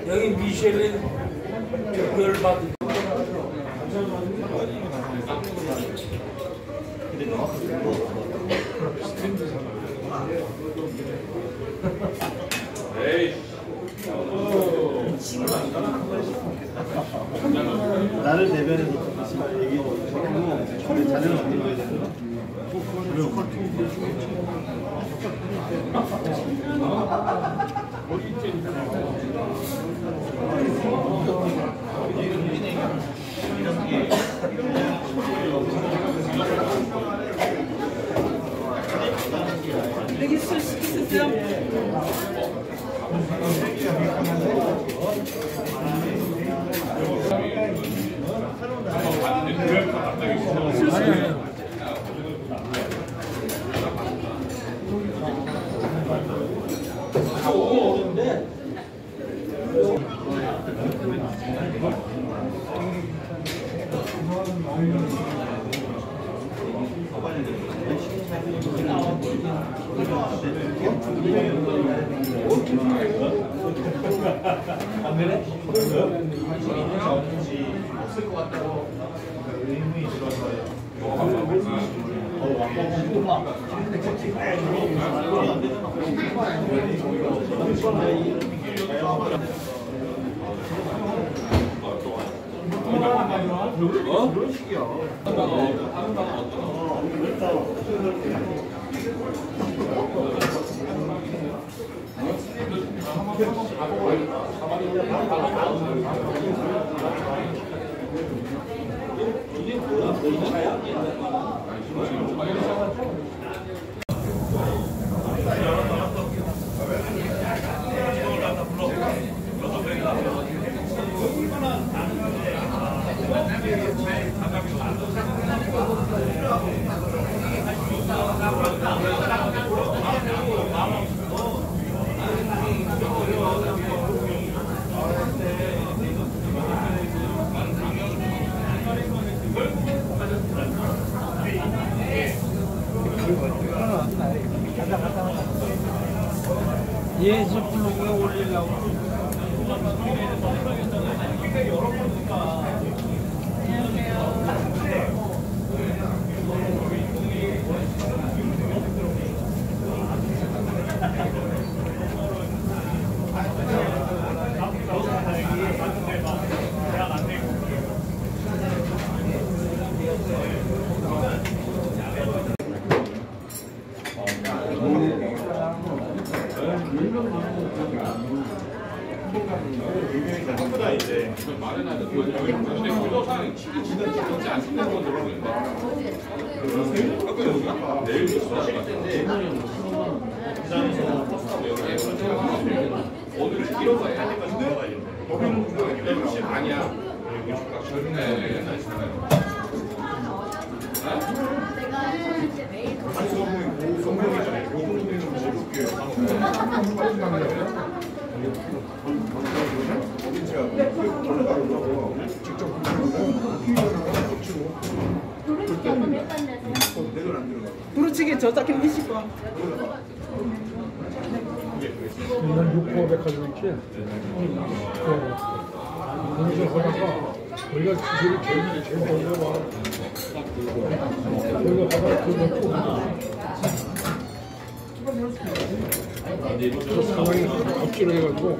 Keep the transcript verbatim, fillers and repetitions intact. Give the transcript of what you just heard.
여기 미쉐린 별 받은. 나를 대변해서 얘기하고 자네는 어떻게 해야 되나? 여기 술 시켰어요? 안 그래? 없을 것 같다고 의문이 들어서요. 어? 그런 식이야. 예수 블로그에 올리려고. 생각보다 이제 마련하는 근데 그거상 치기 지나지 안 쓰는 건 들어오는데 아까 여기가 내일 수시갈 텐데 오늘 이런 거 해야 될까 싶어가지고 거기는 혹시 아니야 절대 성명이 전에 요금을 좀 해볼게요. 부르치기 저작게 미실 거야. 난 육포 백화점 있지? 거기서 하다가 우리가 기술이 제일 제일 먼저 와. 거기서 하다가 그 놓고 그 상황이 갑질을 해가지고